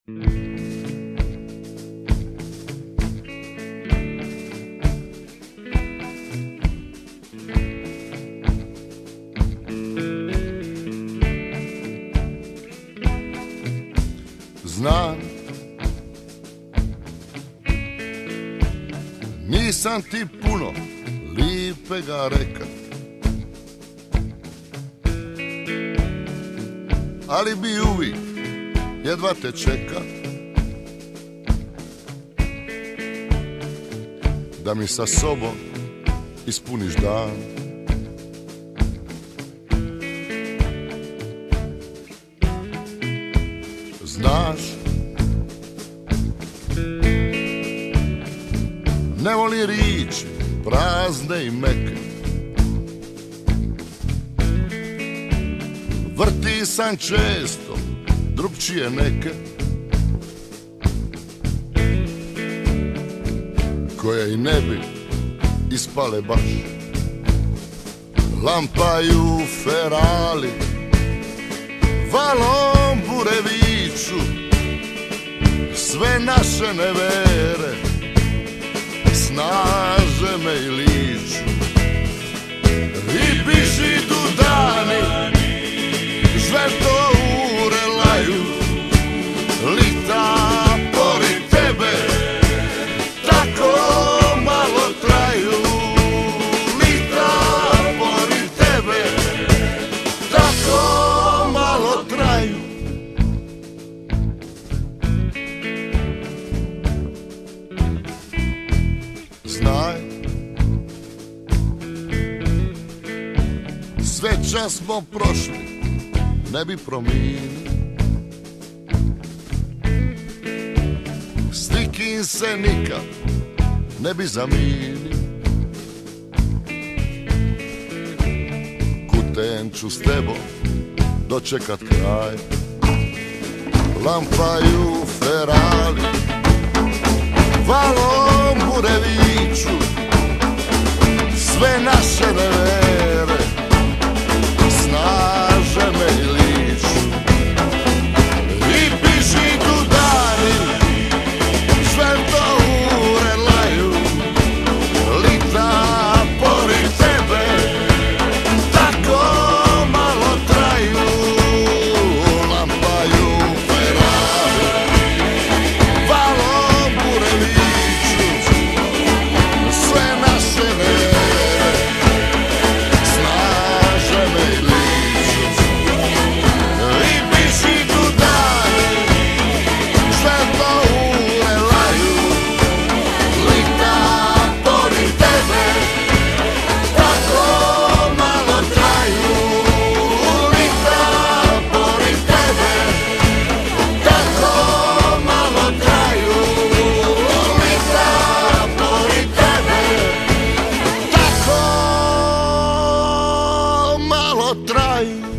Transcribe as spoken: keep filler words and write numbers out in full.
Znam, nisam ti puno lipega reka, ali bi uvijek jedva te čeka da mi sa sobom ispuniš dan. Znaš, ne voli riječi prazne i meke, vrti sam često drugčije neke, koje i ne bi ispale baš. Lampaju ferali, valom bureviću, sve naše nevere snaže me i liču. I biži du dani, žveto urelaju, lita pored tebe tako malo traju. Lita pored tebe tako malo traju. Znaj, sve čas smo prošli, ne bi promijenili. Stikin se nikad ne bi zamijenili. Kuten ću s tebom dočekat kraj. Lampaju ferali, valom bureviću, sve naše nevere snaže me i liču. I biži du dani, žveto urelaju, lita pored tebe tako malo traju. Lampaju ferali, valom bureviću, sve naše nevere snaže me i liču. I biži du dani, žveto urelaju, lita pored tebe tako malo traju. Lita pored tebe tako malo traju. Lita pored tebe tako malo traju.